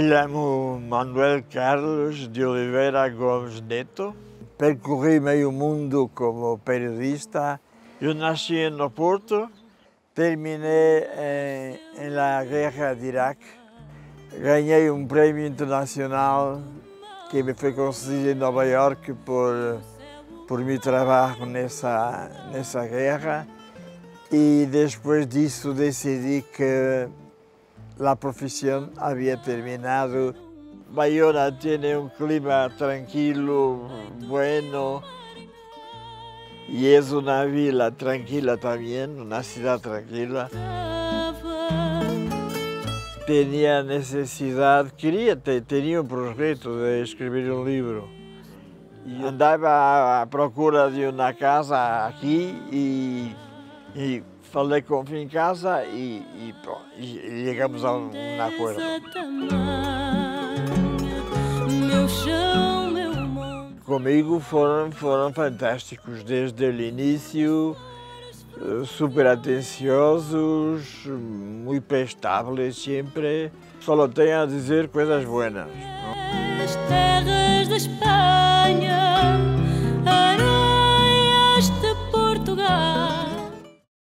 Me llamo Manuel Carlos de Oliveira Gomes Neto. Percorri meio mundo como periodista. Eu nasci no Porto, terminei na guerra de Iraque. Ganhei um prémio internacional que me foi concedido em Nova York por meu trabalho nessa guerra. E depois disso decidi que a profissão havia terminado. Bayona tem um clima tranquilo, bueno, e é uma vila tranquila também, uma cidade tranquila. Tinha necessidade, tinha um projeto de escrever um livro. E andava à procura de uma casa aqui e falei com o Fincasa e chegamos a um acordo. Comigo foram fantásticos desde o início, super atenciosos, muito prestáveis sempre. Só tenho a dizer coisas boas. As terras da Espanha.